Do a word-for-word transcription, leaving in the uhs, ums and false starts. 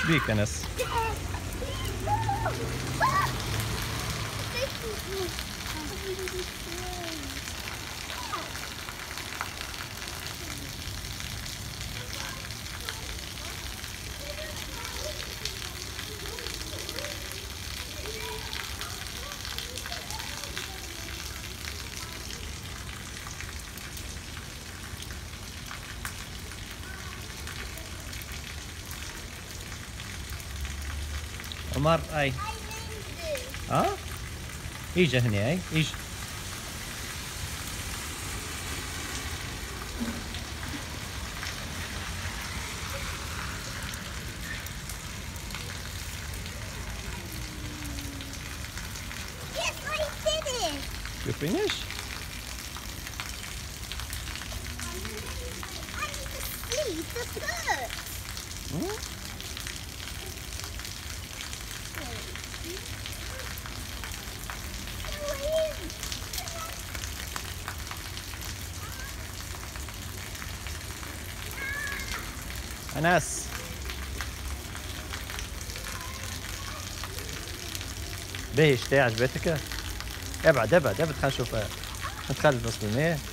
ايش بيك انس؟ عمر اي ها اجا هنا اي اجا Yes, I did it. You finish? I need to sleep the bird. Hmm? أنس بيش تي عجبتك؟ ابعد ابعد ابعد خلينا نشوفها ندخل بنص المية.